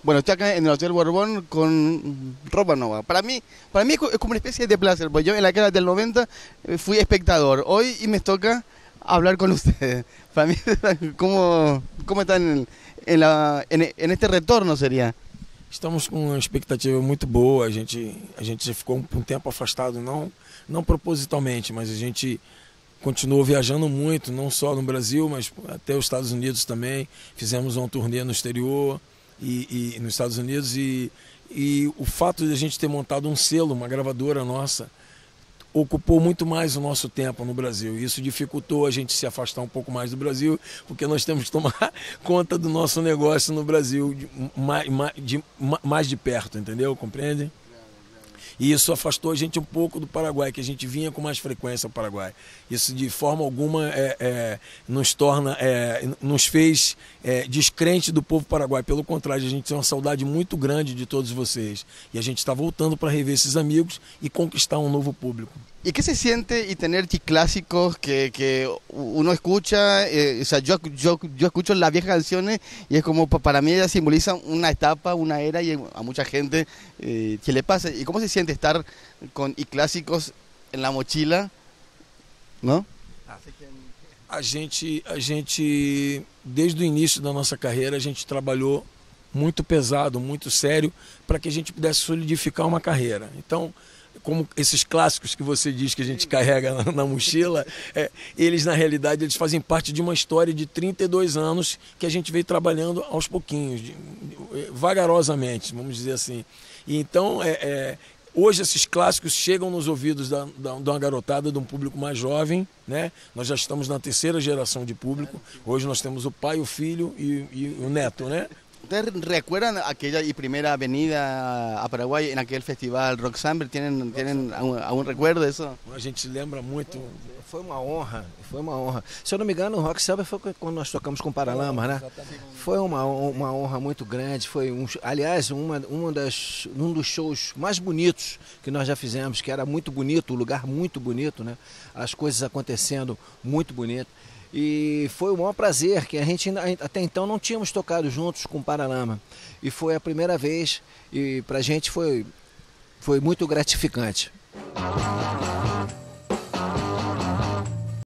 Bueno, estoy acá en el Hotel Borbón con ropa nueva. Para mí es como una especie de placer, porque yo en la década del 90 fui espectador. Hoy y me toca hablar con ustedes. Para mí, ¿cómo están en este retorno sería? Estamos com uma expectativa muito boa. A gente ficou um tempo afastado, não propositalmente, mas a gente continuou viajando muito, não só no Brasil, mas até os Estados Unidos também. Fizemos uma turnê no exterior e nos Estados Unidos e o fato de a gente ter montado um selo, uma gravadora nossa, ocupou muito mais o nosso tempo no Brasil. Isso dificultou a gente se afastar um pouco mais do Brasil, porque nós temos que tomar conta do nosso negócio no Brasil mais de perto, entendeu? Compreende? E isso afastou a gente um pouco do Paraguai, que a gente vinha com mais frequência ao Paraguai. Isso de forma alguma nos fez descrente do povo paraguai. Pelo contrário, a gente tem uma saudade muito grande de todos vocês. E a gente está voltando para rever esses amigos e conquistar um novo público. ¿Y qué se siente y tener clásicos que uno escucha? O sea, yo escucho las viejas canciones y es como para mí ellas simbolizan una etapa, una era y a mucha gente que le pasa. ¿Y cómo se siente estar con clásicos en la mochila? ¿No? A gente, desde o início da nossa carreira, a gente trabalhou muito pesado, muito sério, para que a gente pudesse solidificar uma carreira. Então, como esses clássicos que você diz que a gente carrega na mochila, eles na realidade eles fazem parte de uma história de 32 anos que a gente veio trabalhando aos pouquinhos, vagarosamente, vamos dizer assim. E então, hoje esses clássicos chegam nos ouvidos de uma garotada, de um público mais jovem, né? Nós já estamos na terceira geração de público. Hoje nós temos o pai, o filho e o neto, né? ¿Ustedes recuerdan aquella primera venida a Paraguay en aquel festival Rock Summer? ¿Tienen algún recuerdo de eso? A gente lembra muito. Foi uma honra, foi uma honra. Se eu não me engano, o Rock Summer foi quando nós tocamos com Paralamas, né? Foi uma honra muito grande. Foi aliás, um dos shows mais bonitos que nós já fizemos, que era muito bonito, o lugar muito bonito, né? As coisas acontecendo muito bonito. E foi o maior prazer, que a gente até então não tínhamos tocado juntos com Paralama. E foi a primeira vez e pra gente foi muito gratificante.